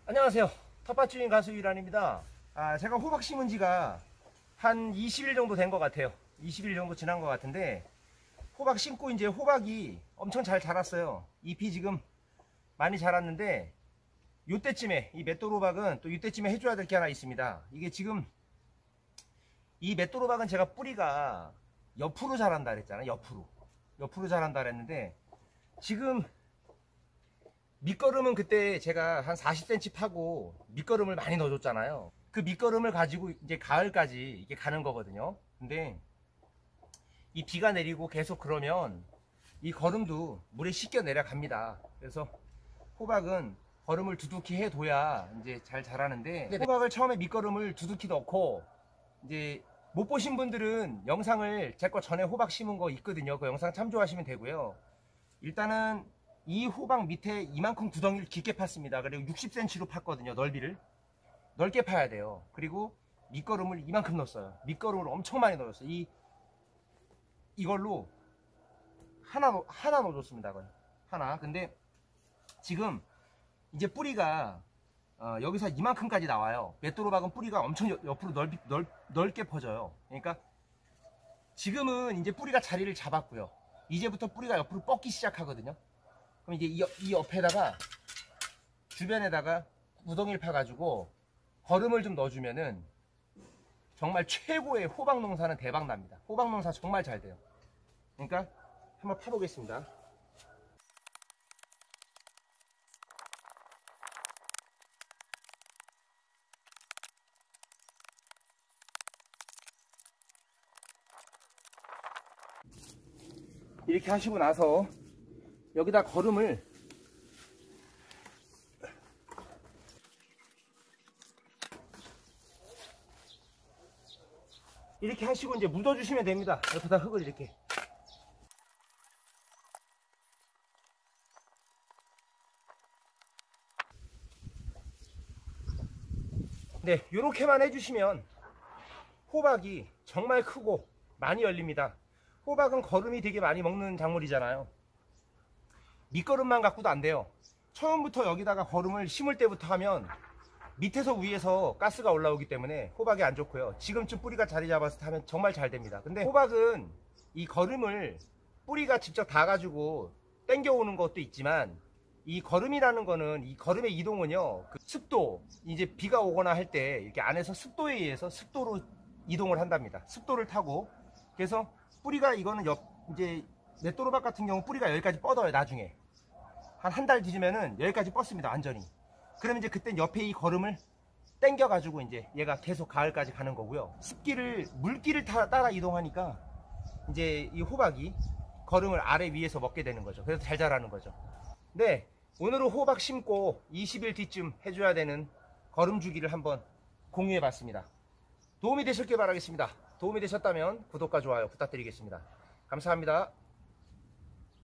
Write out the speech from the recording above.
안녕하세요. 텃밭주인 가수 이란입니다. 제가 호박 심은 지가 한 20일 정도 된 것 같아요. 20일 정도 지난 것 같은데, 호박 심고 이제 호박이 엄청 잘 자랐어요. 잎이 지금 많이 자랐는데, 요때쯤에, 이 맷돌호박은 또 이때쯤에 해줘야 될 게 하나 있습니다. 이게 지금, 이 맷돌호박은 제가 뿌리가 옆으로 자란다 그랬잖아요. 옆으로 자란다 그랬는데, 지금 밑거름은 그때 제가 한 40cm 파고 밑거름을 많이 넣어줬잖아요. 그 밑거름을 가지고 이제 가을까지 이게 가는 거거든요. 근데 이 비가 내리고 계속 그러면 이 거름도 물에 씻겨 내려갑니다. 그래서 호박은 거름을 두둑히 해둬야 이제 잘 자라는데, 호박을 처음에 밑거름을 두둑히 넣고, 이제 못 보신 분들은 영상을 제 거 전에 호박 심은 거 있거든요. 그 영상 참조하시면 되고요. 일단은 이 호박 밑에 이만큼 구덩이를 깊게 팠습니다. 그리고 60cm로 팠거든요. 넓이를 넓게 파야 돼요. 그리고 밑거름을 이만큼 넣었어요. 밑거름을 엄청 많이 넣었어요. 이걸로 하나 넣어줬습니다. 하나. 근데 지금 이제 뿌리가 여기서 이만큼까지 나와요. 맷돌호박은 뿌리가 엄청 옆으로 넓게 퍼져요. 그러니까 지금은 이제 뿌리가 자리를 잡았고요. 이제부터 뿌리가 옆으로 뻗기 시작하거든요. 그럼 이제 이 옆에다가 주변에다가 구덩이를 파가지고 거름을 좀 넣어주면은 정말 최고의 호박 농사는 대박 납니다. 호박 농사 정말 잘 돼요. 그러니까 한번 파보겠습니다. 이렇게 하시고 나서 여기다 거름을 이렇게 하시고 이제 묻어주시면 됩니다. 옆에다 흙을 이렇게. 네, 요렇게만 해주시면 호박이 정말 크고 많이 열립니다. 호박은 거름이 되게 많이 먹는 작물이잖아요. 밑거름만 갖고도 안 돼요. 처음부터 여기다가 거름을 심을 때부터 하면 밑에서 위에서 가스가 올라오기 때문에 호박이 안 좋고요. 지금쯤 뿌리가 자리 잡아서 하면 정말 잘 됩니다. 근데 호박은 이 거름을 뿌리가 직접 닿아가지고 땡겨오는 것도 있지만, 이 거름이라는 거는, 이 거름의 이동은요, 그 습도, 이제 비가 오거나 할 때 이렇게 안에서 습도에 의해서 습도로 이동을 한답니다. 습도를 타고. 그래서 뿌리가, 이거는 이제 맷돌호박 같은 경우 뿌리가 여기까지 뻗어요. 나중에 한 달 뒤지면은 여기까지 뻗습니다. 완전히. 그러면 이제 그땐 옆에 이 거름을 당겨가지고 이제 얘가 계속 가을까지 가는 거고요. 물기를 따라 이동하니까 이제 이 호박이 거름을 아래 위에서 먹게 되는 거죠. 그래서 잘 자라는 거죠. 네, 오늘은 호박 심고 20일 뒤쯤 해줘야 되는 거름 주기를 한번 공유해 봤습니다. 도움이 되셨길 바라겠습니다. 도움이 되셨다면 구독과 좋아요 부탁드리겠습니다. 감사합니다.